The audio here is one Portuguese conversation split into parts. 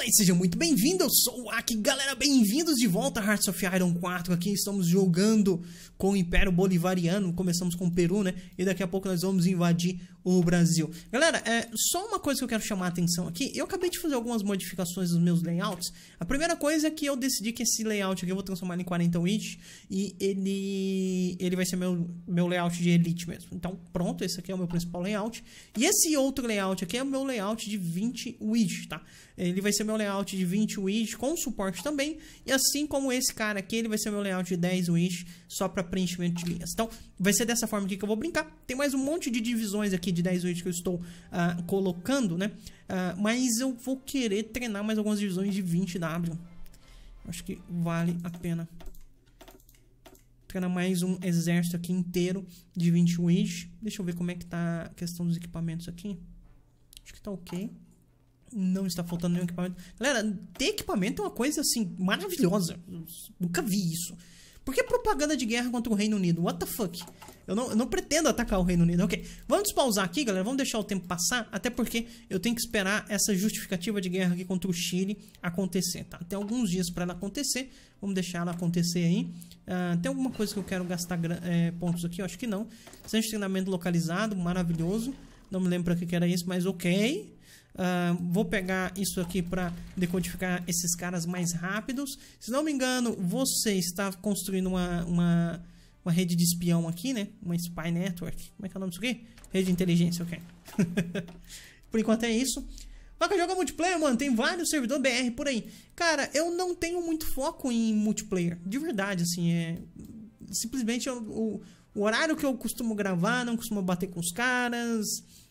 E sejam muito bem-vindos, eu sou o Aki, galera, bem-vindos de volta a Hearts of Iron 4, aqui estamos jogando com o Império Bolivariano, começamos com o Peru, né, e daqui a pouco nós vamos invadir o Brasil. Galera, só uma coisa que eu quero chamar a atenção aqui, eu acabei de fazer algumas modificações nos meus layouts. A primeira coisa é que eu decidi que esse layout aqui eu vou transformar ele em 40 width, e ele vai ser meu layout de Elite mesmo. Então pronto, esse aqui é o meu principal layout, e esse outro layout aqui é o meu layout de 20 width, tá? Ele vai ser meu layout de 20 width com suporte também, e assim como esse cara aqui, ele vai ser meu layout de 10 width só para preenchimento de linhas. Então vai ser dessa forma aqui que eu vou brincar. Tem mais um monte de divisões aqui de 10 width que eu estou colocando, né? Mas eu vou querer treinar mais algumas divisões de 20W. Acho que vale a pena treinar mais um exército aqui inteiro de 20 width. Deixa eu ver como é que tá a questão dos equipamentos aqui. Acho que tá ok. Não está faltando nenhum equipamento. Galera, ter equipamento é uma coisa assim maravilhosa. Eu nunca vi isso. Por que propaganda de guerra contra o Reino Unido? What the fuck? Eu não pretendo atacar o Reino Unido. Ok, vamos despausar aqui, galera. Vamos deixar o tempo passar. Até porque eu tenho que esperar essa justificativa de guerra aqui contra o Chile acontecer, tá? Tem alguns dias para ela acontecer. Vamos deixar ela acontecer aí. Tem alguma coisa que eu quero gastar pontos aqui? Eu acho que não. Centro de treinamento localizado, maravilhoso. Não me lembro para que era isso, mas ok. Vou pegar isso aqui para decodificar esses caras mais rápidos. Se não me engano, você está construindo uma rede de espião aqui, né? Uma spy network. Como é que é o nome disso aqui? Rede de inteligência, ok. Por enquanto é isso. Vaca joga multiplayer, mano. Tem vários servidores BR por aí. Cara, eu não tenho muito foco em multiplayer. De verdade, assim, simplesmente o horário que eu costumo gravar, não costumo bater com os caras.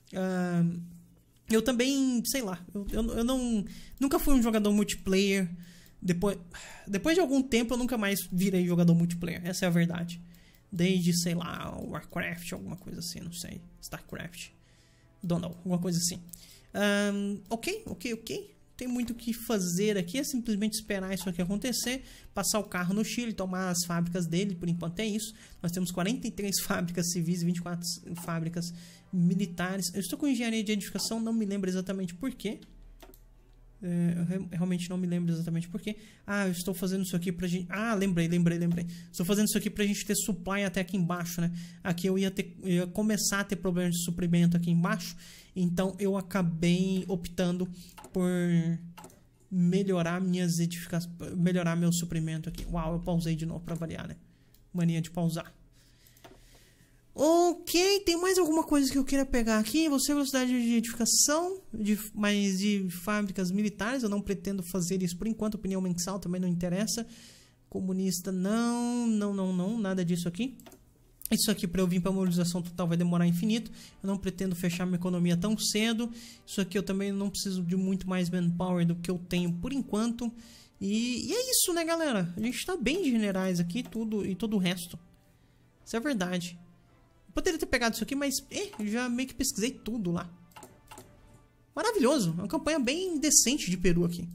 Eu também, sei lá, eu nunca fui um jogador multiplayer. Depois de algum tempo eu nunca mais virei jogador multiplayer, essa é a verdade. Desde, sei lá, Warcraft, alguma coisa assim, não sei. Starcraft, don't know, alguma coisa assim. Ok. Tem muito o que fazer aqui, é simplesmente esperar isso aqui acontecer. Passar o carro no Chile, tomar as fábricas dele, por enquanto é isso. Nós temos 43 fábricas civis e 24 fábricas militares. Eu estou com engenharia de edificação, não me lembro exatamente porquê. Eu realmente não me lembro exatamente porquê. Eu estou fazendo isso aqui pra gente... lembrei. Estou fazendo isso aqui pra gente ter supply até aqui embaixo, né? Aqui eu ia começar a ter problemas de suprimento aqui embaixo. Então eu acabei optando por melhorar minhas edificações, melhorar meu suprimento aqui. Uau, eu pausei de novo pra variar, né? Mania de pausar. Ok, tem mais alguma coisa que eu queira pegar aqui? Você velocidade de edificação, mas de fábricas militares. Eu não pretendo fazer isso por enquanto. Opinião mensal também não interessa. Comunista, não, nada disso aqui. Isso aqui para eu vir para mobilização total vai demorar infinito. Eu não pretendo fechar minha economia tão cedo. Isso aqui eu também não preciso de muito mais manpower do que eu tenho por enquanto. E é isso, né, galera? A gente tá bem de generais aqui, tudo e todo o resto. Isso é verdade. Poderia ter pegado isso aqui, mas já meio que pesquisei tudo lá. Maravilhoso. Uma campanha bem decente de Peru aqui.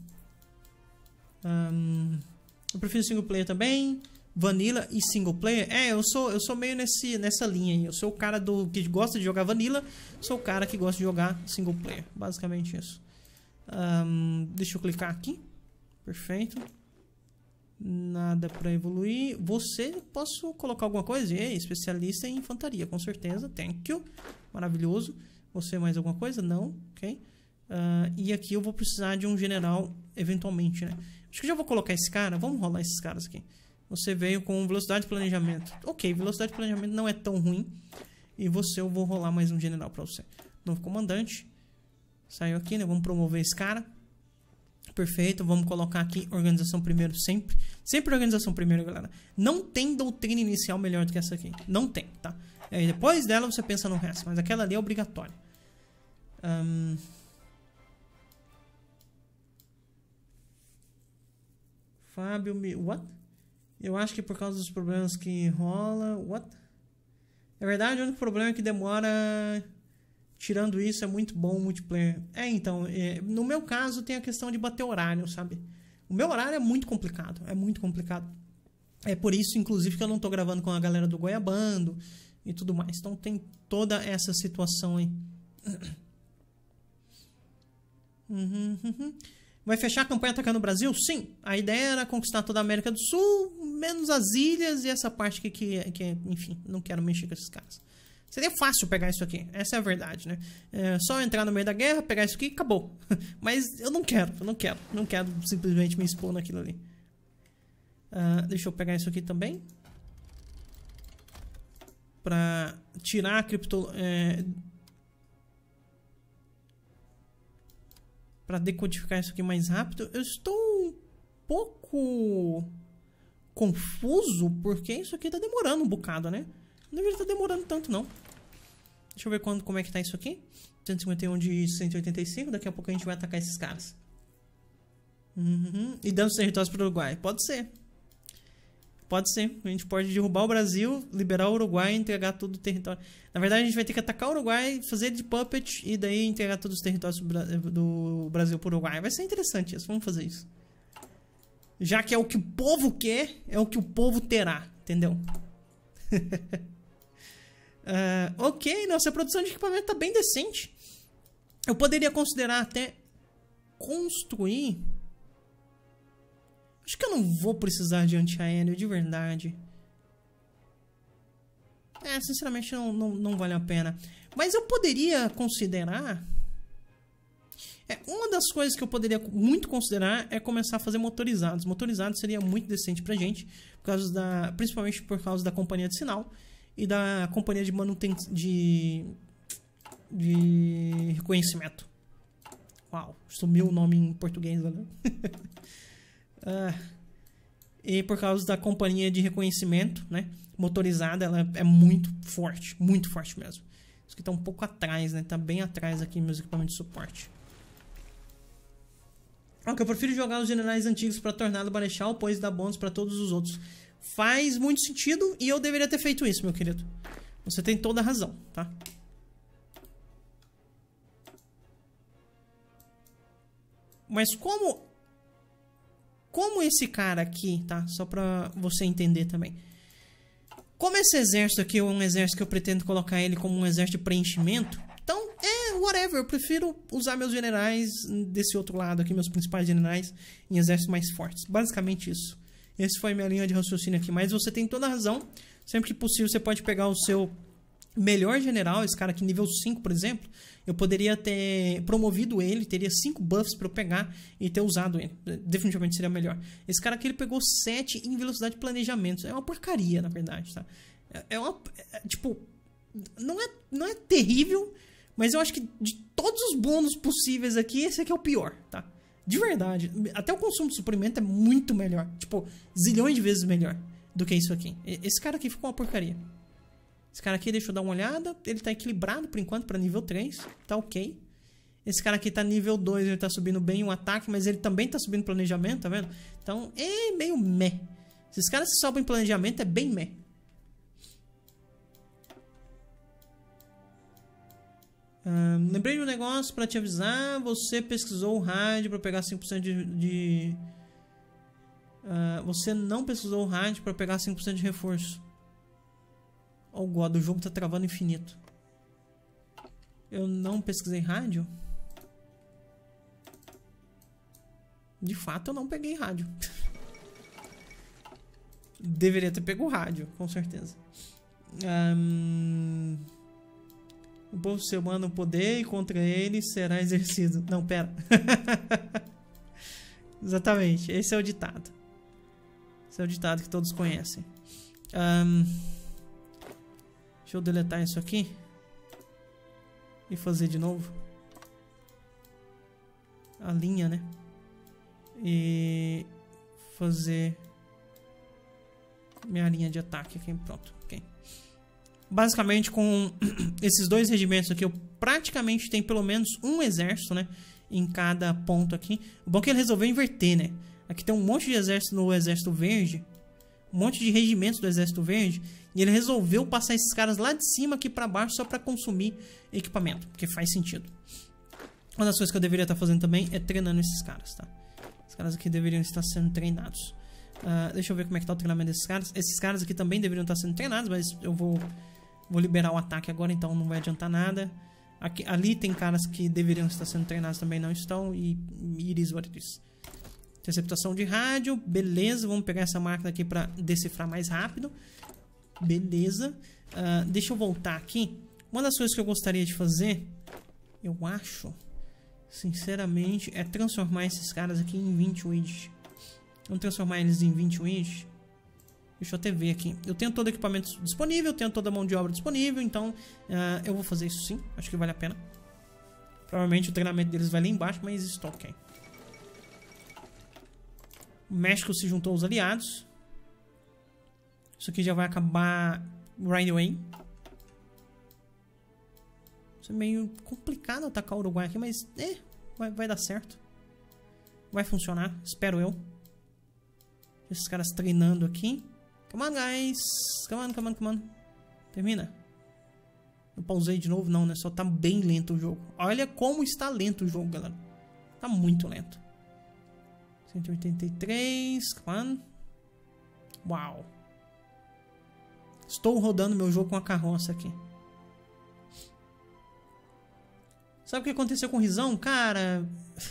Eu prefiro single player também. Vanilla e single player. Eu sou meio nessa linha aí. Eu sou o cara que gosta de jogar Vanilla. Sou o cara que gosta de jogar single player. Basicamente isso. Deixa eu clicar aqui. Perfeito. Nada para evoluir. Posso colocar alguma coisa? Especialista em infantaria, com certeza. Thank you. Maravilhoso. Você mais alguma coisa? Não. Ok. E aqui eu vou precisar de um general eventualmente, né? Acho que já vou colocar esse cara. Vamos rolar esses caras aqui. Você veio com velocidade de planejamento. Ok, velocidade de planejamento não é tão ruim. E eu vou rolar mais um general para você. Novo comandante. Saiu aqui, né? Vamos promover esse cara. Perfeito, vamos colocar aqui organização primeiro sempre. Sempre organização primeiro, galera. Não tem doutrina inicial melhor do que essa aqui. Não tem, tá? Depois dela você pensa no resto, mas aquela ali é obrigatória. Fábio, what? Eu acho que por causa dos problemas que rola... What? É verdade, o único problema é que demora... Tirando isso, é muito bom o multiplayer. Então, no meu caso tem a questão de bater horário, sabe? O meu horário é muito complicado, É por isso, inclusive, que eu não tô gravando com a galera do Goiabando e tudo mais. Então tem toda essa situação aí. Vai fechar a campanha atacando o Brasil? Sim. A ideia era conquistar toda a América do Sul, menos as ilhas e essa parte aqui que enfim, não quero mexer com esses caras. Seria fácil pegar isso aqui, essa é a verdade, né? É só entrar no meio da guerra, pegar isso aqui e acabou. Mas eu não quero simplesmente me expor naquilo ali. Deixa eu pegar isso aqui também. Pra tirar a para decodificar isso aqui mais rápido. Eu estou um pouco confuso porque isso aqui tá demorando um bocado, né? Não deveria estar demorando tanto, não. Deixa eu ver como é que tá isso aqui. 151 de 185. Daqui a pouco a gente vai atacar esses caras. E dando os territórios para o Uruguai. Pode ser. Pode ser. A gente pode derrubar o Brasil, liberar o Uruguai e entregar todo o território. Na verdade, a gente vai ter que atacar o Uruguai, fazer de puppet e daí entregar todos os territórios do Brasil para o Uruguai. Vai ser interessante isso. Vamos fazer isso. Já que é o que o povo quer, é o que o povo terá. Entendeu? Ok, nossa produção de equipamento tá bem decente. Eu poderia considerar até construir. Acho que eu não vou precisar de antiaéreo de verdade. Sinceramente não vale a pena. Mas eu poderia considerar. Uma das coisas que eu poderia muito considerar é começar a fazer motorizados. Motorizados seria muito decente pra gente, principalmente por causa da companhia de sinal e da companhia de manutenção de reconhecimento. Uau, sumiu o nome em português, galera. E por causa da companhia de reconhecimento, né, motorizada, ela é muito forte mesmo. Isso aqui tá um pouco atrás, né? Tá bem atrás aqui meus equipamentos de suporte. Ok, eu prefiro jogar os generais antigos para Tornado Marechal, pois dá bônus para todos os outros. Faz muito sentido e eu deveria ter feito isso, meu querido. Você tem toda a razão, tá? Mas como esse cara aqui, tá? Só pra você entender também. Como esse exército aqui é um exército que eu pretendo colocar ele como um exército de preenchimento, então, whatever, eu prefiro usar meus generais desse outro lado aqui, meus principais generais, em exércitos mais fortes. Basicamente isso. Essa foi a minha linha de raciocínio aqui. Mas você tem toda a razão. Sempre que possível, você pode pegar o seu melhor general, esse cara aqui nível 5, por exemplo. Eu poderia ter promovido ele, teria 5 buffs para eu pegar e ter usado ele. Definitivamente seria melhor. Esse cara aqui, ele pegou 7 em velocidade de planejamento. É uma porcaria, na verdade, tá? Tipo, não é terrível, mas eu acho que de todos os bônus possíveis aqui, esse aqui é o pior, tá? De verdade. Até o consumo de suprimento é muito melhor. Tipo, zilhões de vezes melhor do que isso aqui. Esse cara aqui ficou uma porcaria. Esse cara aqui, deixa eu dar uma olhada. Ele tá equilibrado por enquanto para nível 3. Tá ok. Esse cara aqui tá nível 2. Ele tá subindo bem o ataque, mas ele também tá subindo planejamento, tá vendo? Então, é meio meh. Se esses caras sobem planejamento, é bem meh. Lembrei de um negócio pra te avisar. Você pesquisou o rádio pra pegar 5% de você não pesquisou o rádio pra pegar 5% de reforço. Oh God, o jogo tá travando infinito. Eu não pesquisei rádio? De fato eu não peguei rádio. Deveria ter pego o rádio, com certeza. O povo seu manda o poder e contra ele será exercido. Não, pera. Exatamente, esse é o ditado. Esse é o ditado que todos conhecem. Deixa eu deletar isso aqui. E fazer de novo. A linha, né? E fazer minha linha de ataque aqui. Pronto, ok. Basicamente, com esses dois regimentos aqui, eu praticamente tenho pelo menos um exército, né? Em cada ponto aqui. O bom é que ele resolveu inverter, né? Aqui tem um monte de exército no exército verde. Um monte de regimentos do exército verde. E ele resolveu passar esses caras lá de cima aqui pra baixo só pra consumir equipamento. Porque faz sentido. Uma das coisas que eu deveria estar fazendo também é treinando esses caras, tá? Esses caras aqui deveriam estar sendo treinados. Deixa eu ver como é que tá o treinamento desses caras. Esses caras aqui também deveriam estar sendo treinados, mas eu vou liberar o ataque agora, então não vai adiantar nada. Aqui, ali tem caras que deveriam estar sendo treinados também, não estão. E it is what it is. Interceptação de rádio, beleza. Vamos pegar essa máquina aqui para decifrar mais rápido. Beleza. Deixa eu voltar aqui. Uma das coisas que eu gostaria de fazer, eu acho, sinceramente, é transformar esses caras aqui em 20 widgets. Vamos transformar eles em 20 widgets. Deixa eu até ver aqui. Eu tenho todo o equipamento disponível, tenho toda a mão de obra disponível, então eu vou fazer isso sim. Acho que vale a pena. Provavelmente o treinamento deles vai lá embaixo, mas está ok. O México se juntou aos aliados. Isso aqui já vai acabar right away. Isso é meio complicado atacar o Uruguai aqui, mas vai dar certo. Vai funcionar, espero eu. Esses caras treinando aqui. Come on, guys. Come on. Termina. Eu pausei de novo? Não, né? Só tá bem lento o jogo. Olha como está lento o jogo, galera. Tá muito lento. 183. Come on. Uau. Estou rodando meu jogo com a carroça aqui. Sabe o que aconteceu com o Rizão? Cara...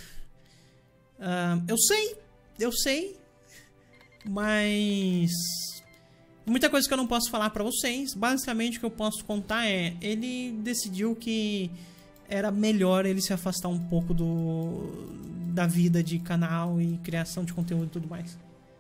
Eu sei. Mas... muita coisa que eu não posso falar pra vocês. Basicamente o que eu posso contar é... ele decidiu que era melhor ele se afastar um pouco da vida de canal e criação de conteúdo e tudo mais.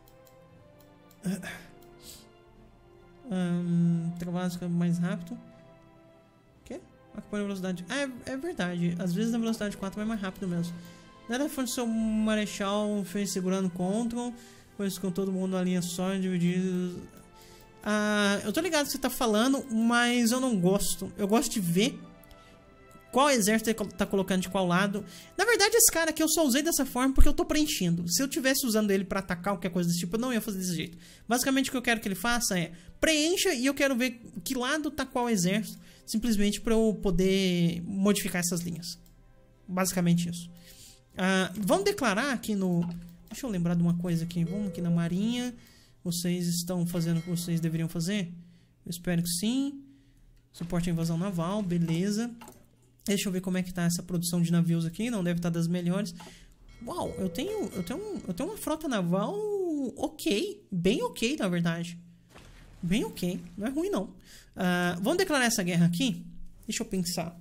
Trabalho mais rápido. O quê? Acompanha a velocidade. É verdade. Às vezes na velocidade 4 vai mais rápido mesmo. Nada foi o seu Marechal fez segurando Ctrl. Pois com todo mundo na linha só, divididos. Eu tô ligado que você tá falando, mas eu não gosto. Eu gosto de ver qual exército ele tá colocando de qual lado. Na verdade, esse cara aqui eu só usei dessa forma porque eu tô preenchendo. Se eu tivesse usando ele pra atacar ou qualquer coisa desse tipo, eu não ia fazer desse jeito. Basicamente, o que eu quero que ele faça é preencha e eu quero ver que lado tá qual exército. Simplesmente pra eu poder modificar essas linhas. Basicamente isso. Vamos declarar aqui no... Deixa eu lembrar de uma coisa aqui. Vamos aqui na Marinha. Vocês estão fazendo o que vocês deveriam fazer? Eu espero que sim. Suporte à invasão naval, beleza. Deixa eu ver como é que tá essa produção de navios aqui. Não deve estar das melhores. Uau, eu tenho uma frota naval ok. Bem ok, na verdade. Bem ok. Não é ruim, não. Vamos declarar essa guerra aqui? Deixa eu pensar.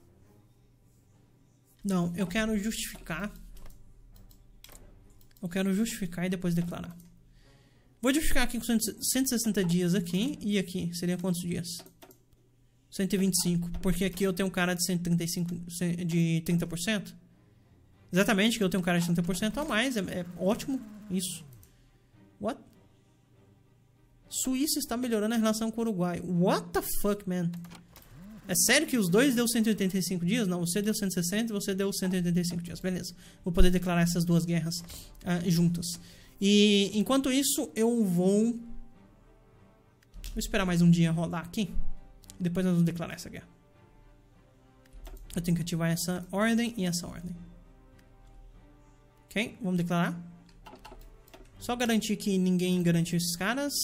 Não, eu quero justificar. Eu quero justificar e depois declarar. Vou justificar aqui com 160 dias aqui. E aqui, seria quantos dias? 125. Porque aqui eu tenho um cara de 135, de 30%. Exatamente, que eu tenho um cara de 30% a mais. É ótimo isso. What? Suíça está melhorando a relação com o Uruguai. What the fuck, man? É sério que os dois deu 185 dias? Não, você deu 160 e você deu 185 dias. Beleza. Vou poder declarar essas duas guerras juntas. E enquanto isso, eu vou esperar mais um dia rolar aqui. E depois nós vamos declarar essa guerra. Eu tenho que ativar essa ordem e essa ordem. Ok, vamos declarar. Só garantir que ninguém garantiu esses caras.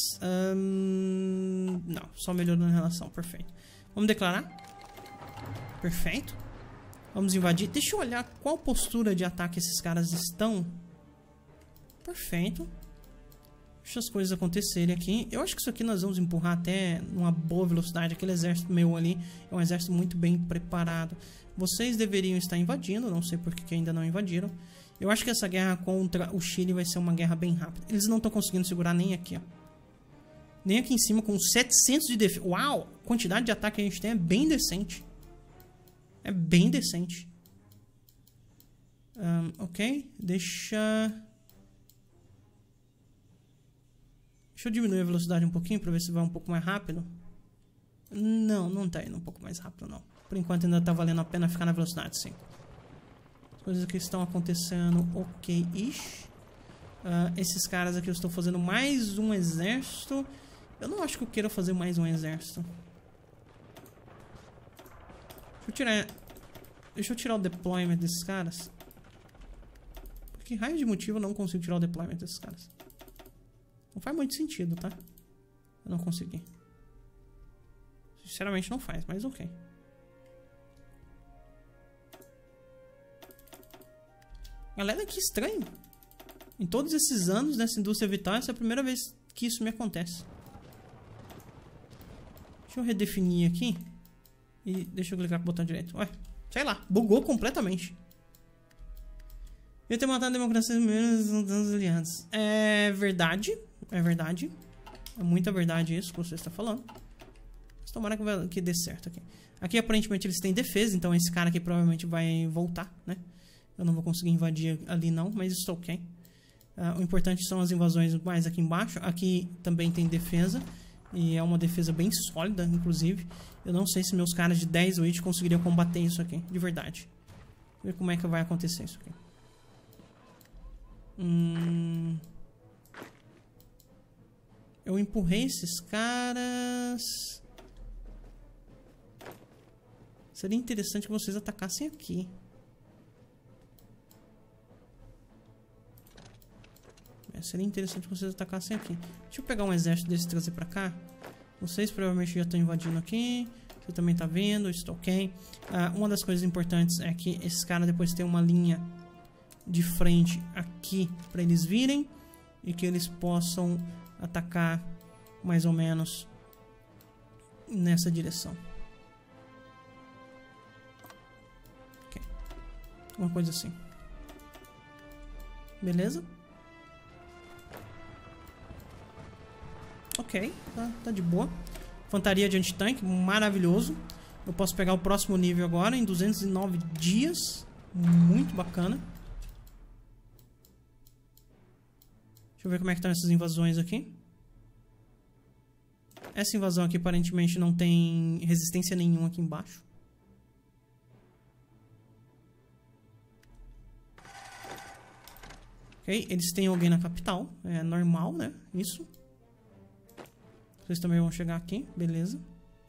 Não, só melhorando a relação. Perfeito. Vamos declarar. Perfeito. Vamos invadir. Deixa eu olhar qual postura de ataque esses caras estão. Perfeito. Deixa as coisas acontecerem aqui. Eu acho que isso aqui nós vamos empurrar até numa boa velocidade. Aquele exército meu ali é um exército muito bem preparado. Vocês deveriam estar invadindo. Não sei por que ainda não invadiram. Eu acho que essa guerra contra o Chile vai ser uma guerra bem rápida. Eles não estão conseguindo segurar nem aqui, ó. Nem aqui em cima com 700 de defesa. Uau! A quantidade de ataque que a gente tem é bem decente. É bem decente. Ok. Deixa eu diminuir a velocidade um pouquinho para ver se vai um pouco mais rápido. Não, não tá indo um pouco mais rápido, não. Por enquanto ainda tá valendo a pena ficar na velocidade 5. As coisas que estão acontecendo ok-ish. Esses caras aqui eu estou fazendo mais um exército. Eu não acho que eu queira fazer mais um exército. Deixa eu tirar o deployment desses caras. Por que raio de motivo eu não consigo tirar o deployment desses caras? Não faz muito sentido, tá? Eu não consegui. Sinceramente não faz, mas ok. Galera, que estranho. Em todos esses anos nessa indústria vital, essa é a primeira vez que isso me acontece. Deixa eu redefinir aqui. E deixa eu clicar com o botão direito. Ué, sei lá, bugou completamente. Eu ter matado a democracia menos dos aliados. É verdade. É verdade. É muita verdade isso que você está falando. Mas tomara que dê certo aqui. Aqui aparentemente eles têm defesa, então esse cara aqui provavelmente vai voltar, né? Eu não vou conseguir invadir ali não, mas isso tá ok. O importante são as invasões mais aqui embaixo. Aqui também tem defesa. E é uma defesa bem sólida, inclusive. Eu não sei se meus caras de 10 Witch conseguiriam combater isso aqui, de verdade. Vamos ver como é que vai acontecer isso aqui. Eu empurrei esses caras. Seria interessante que vocês atacassem aqui. Seria interessante que vocês atacassem aqui. Deixa eu pegar um exército desse e trazer pra cá. Vocês provavelmente já estão invadindo aqui. Você também tá vendo, isso tá ok. Uma das coisas importantes é que esses caras depois tem uma linha de frente aqui pra eles virem. E que eles possam atacar mais ou menos nessa direção. Ok. Uma coisa assim. Beleza? Ok, tá de boa. Infantaria de antitanque, maravilhoso. Eu posso pegar o próximo nível agora em 209 dias. Muito bacana. Deixa eu ver como é que estão essas invasões aqui. Essa invasão aqui aparentemente não tem resistência nenhuma aqui embaixo. Ok, eles têm alguém na capital. É normal, né? Isso. Vocês também vão chegar aqui, beleza.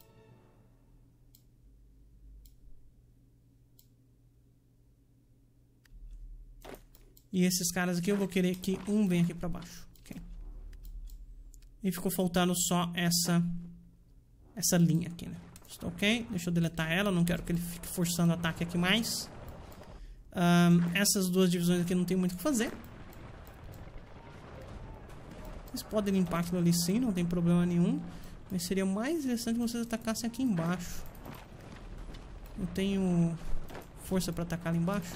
E esses caras aqui eu vou querer que um venha aqui pra baixo. Okay. E ficou faltando só essa linha aqui, né? Está ok? Deixa eu deletar ela, não quero que ele fique forçando o ataque aqui mais. Essas duas divisões aqui não tem muito o que fazer. Vocês podem limpar aquilo ali sim, não tem problema nenhum. Mas seria mais interessante que vocês atacassem aqui embaixo. Eu tenho força para atacar ali embaixo.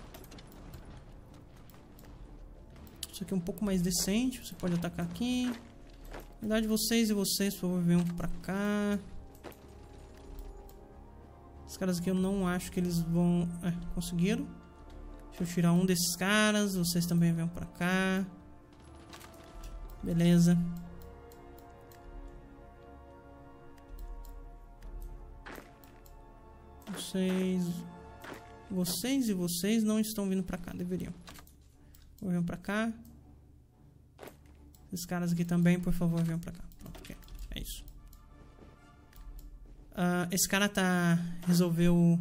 Isso aqui é um pouco mais decente. Você pode atacar aqui. Na verdade, vocês e vocês, por favor, venham pra cá. Esses caras aqui eu não acho que eles vão... conseguiram. Deixa eu tirar um desses caras. Vocês também venham pra cá. Beleza. Vocês e vocês não estão vindo pra cá, deveriam. Venham pra cá. Esses caras aqui também, por favor, venham pra cá. Pronto, ok. É isso. Esse cara resolveu...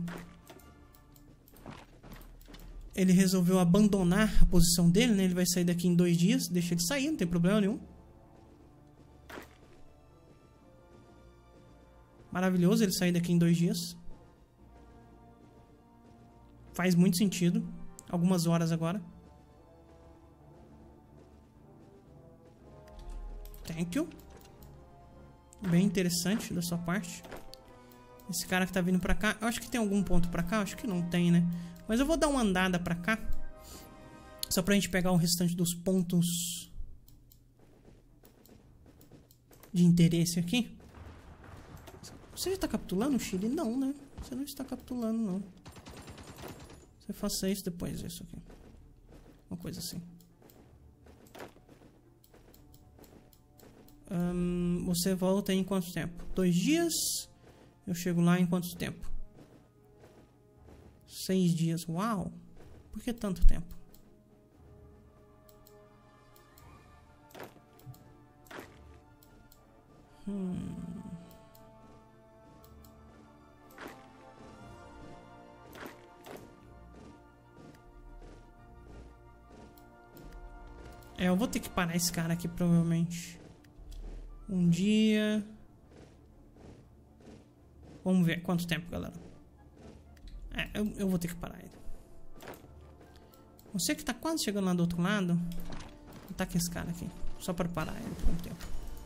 Ele resolveu abandonar a posição dele, né? Ele vai sair daqui em 2 dias. Deixa ele sair, não tem problema nenhum. Maravilhoso ele sair daqui em 2 dias. Faz muito sentido. Algumas horas agora. Thank you. Bem interessante da sua parte. Esse cara que tá vindo pra cá. Eu acho que tem algum ponto pra cá. Eu acho que não tem, né? Mas eu vou dar uma andada pra cá. Só pra gente pegar o restante dos pontos de interesse aqui. Você já está capitulando o Chile? Não, né? Você não está capitulando, não. Você faça isso depois disso aqui. Uma coisa assim. Você volta em quanto tempo? 2 dias. Eu chego lá em quanto tempo? 6 dias. Uau! Por que tanto tempo? Eu vou ter que parar esse cara aqui, provavelmente. Um dia. Vamos ver quanto tempo, galera. Eu vou ter que parar ele. Você que tá quase chegando lá do outro lado, ataque esse cara aqui. Só para parar ele por um tempo.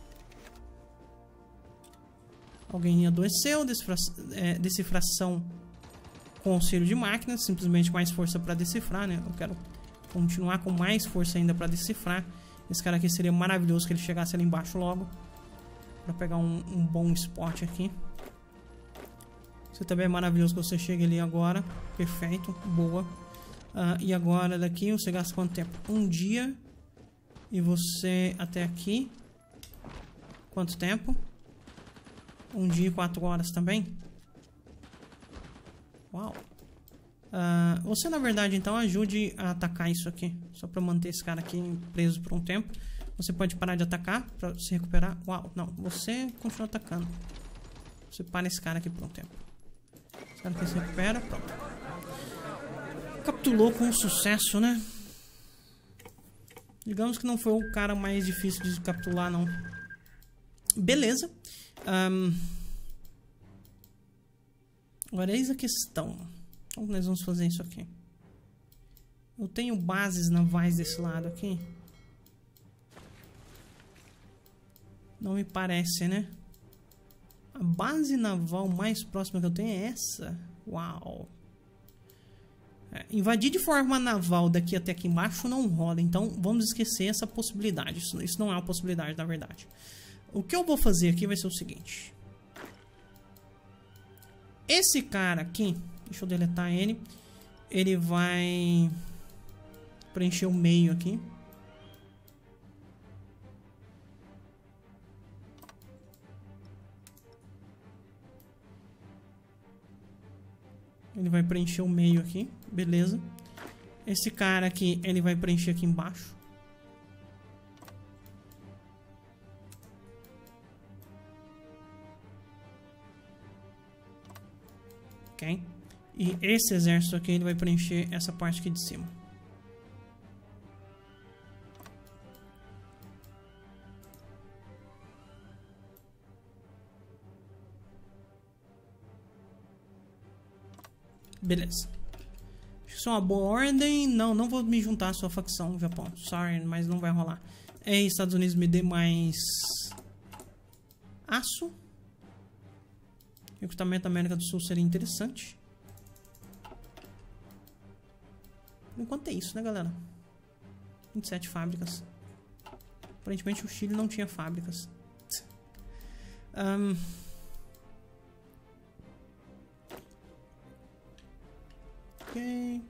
Alguém adoeceu, decifração com auxílio de máquinas, simplesmente mais força para decifrar, né? Eu quero continuar com mais força ainda para decifrar. Esse cara aqui seria maravilhoso que ele chegasse ali embaixo logo, para pegar um bom spot aqui. Você também é maravilhoso que você chegue ali agora. Perfeito, boa. E agora daqui você gasta quanto tempo? Um dia. E você até aqui. Quanto tempo? 1 dia e 4 horas também. Uau. Você na verdade então ajude a atacar isso aqui. Só para manter esse cara aqui preso por um tempo. Você pode parar de atacar para se recuperar. Uau, não, você continua atacando. Você para esse cara aqui por um tempo. Esse cara aqui se recupera, pronto. Capturou com sucesso, né? Digamos que não foi o cara mais difícil de capturar, não. Beleza. Agora eis a questão. Como nós vamos fazer isso aqui? Eu tenho bases navais desse lado aqui? Não me parece, né? A base naval mais próxima que eu tenho é essa. Uau. Invadir de forma naval daqui até aqui embaixo não rola. Então vamos esquecer essa possibilidade. Isso não é uma possibilidade, na verdade. O que eu vou fazer aqui vai ser o seguinte. Esse cara aqui, deixa eu deletar ele. Ele vai preencher o meio aqui. Ele vai preencher o meio aqui, beleza. Esse cara aqui, ele vai preencher aqui embaixo. Ok? E esse exército aqui, ele vai preencher essa parte aqui de cima. Beleza. Acho que isso é uma boa ordem. Não vou me juntar à sua facção, Japão. Sorry, mas não vai rolar. Estados Unidos me dê mais aço. Recrutamento da América do Sul seria interessante. Por enquanto é isso, né, galera? 27 fábricas. Aparentemente o Chile não tinha fábricas. Ok.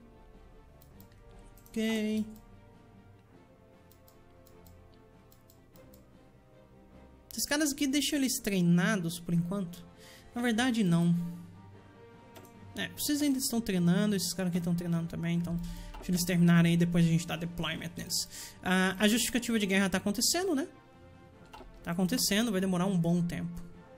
Esses caras aqui deixam eles treinados por enquanto? Na verdade, não. Vocês ainda estão treinando. Esses caras aqui estão treinando também. Então, deixa eles terminarem aí. Depois a gente dá deployment neles. A justificativa de guerra tá acontecendo, né? Tá acontecendo. Vai demorar um bom tempo.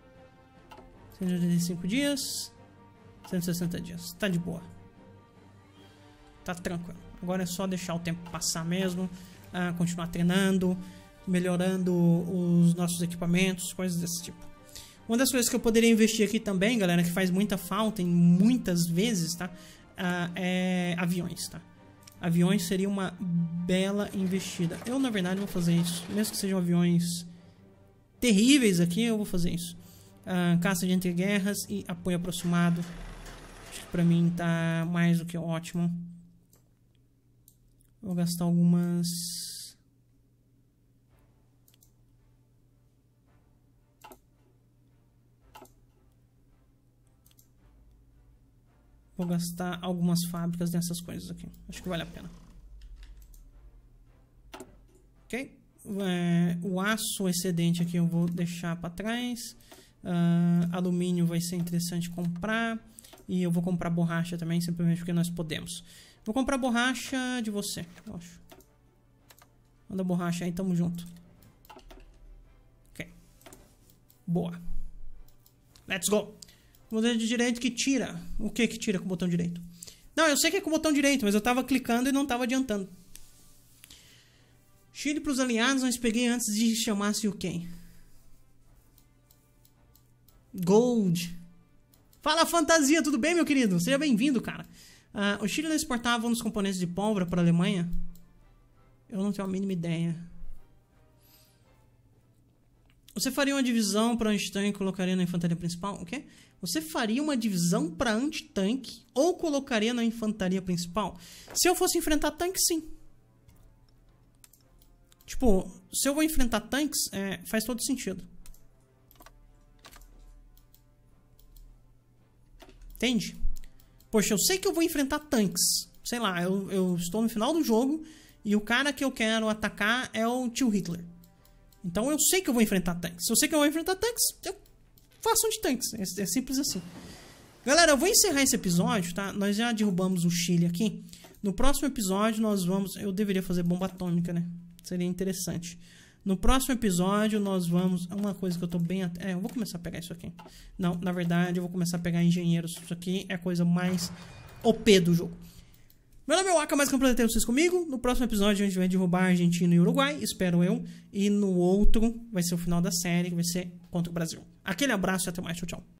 185 dias. 160 dias. Tá de boa. Tá tranquilo. Agora é só deixar o tempo passar mesmo. Continuar treinando. Melhorando os nossos equipamentos. Coisas desse tipo. Uma das coisas que eu poderia investir aqui também, galera, que faz muita falta em muitas vezes, tá? É aviões, tá? Aviões seria uma bela investida. Eu, na verdade, vou fazer isso. Mesmo que sejam aviões terríveis aqui, eu vou fazer isso. Caça de entre-guerras e apoio aproximado. Acho que pra mim tá mais do que ótimo. Vou gastar algumas... Vou gastar algumas fábricas dessas coisas aqui. Acho que vale a pena. Ok. O aço excedente aqui eu vou deixar para trás. Alumínio vai ser interessante comprar. E eu vou comprar borracha também, simplesmente porque nós podemos. Vou comprar borracha de você, eu acho. Manda borracha aí, tamo junto. Ok. Boa. Let's go. O botão de direito que tira. O que que tira com o botão direito? Não, eu sei que é com o botão direito, mas eu tava clicando e não tava adiantando. Chile pros aliados, mas peguei antes de chamar-se o quem? Gold. Fala, Fantasia, tudo bem, meu querido? Seja bem-vindo, cara. O Chile não exportava um dos componentes de pólvora para a Alemanha? Eu não tenho a mínima ideia. Você faria uma divisão para antitanque e colocaria na infantaria principal? O quê? Você faria uma divisão para antitanque ou colocaria na infantaria principal? Se eu fosse enfrentar tanques, sim. Tipo, se eu vou enfrentar tanques, faz todo sentido. Entende? Poxa, eu sei que eu vou enfrentar tanques. Sei lá, eu estou no final do jogo e o cara que eu quero atacar é o tio Hitler. Então eu sei que eu vou enfrentar tanques. Se eu sei que eu vou enfrentar tanques, eu faço um de tanques. É simples assim. Galera, eu vou encerrar esse episódio, tá? Nós já derrubamos o Chile aqui. No próximo episódio nós vamos... Eu deveria fazer bomba atômica, né? Seria interessante. No próximo episódio nós vamos... Uma coisa que eu tô bem... eu vou começar a pegar isso aqui. Não, na verdade eu vou começar a pegar engenheiros. Isso aqui é a coisa mais OP do jogo. Meu nome é Waka, mais completamente vocês comigo. No próximo episódio a gente vai derrubar Argentina e Uruguai, espero eu. E no outro vai ser o final da série, que vai ser contra o Brasil. Aquele abraço e até mais. Tchau, tchau.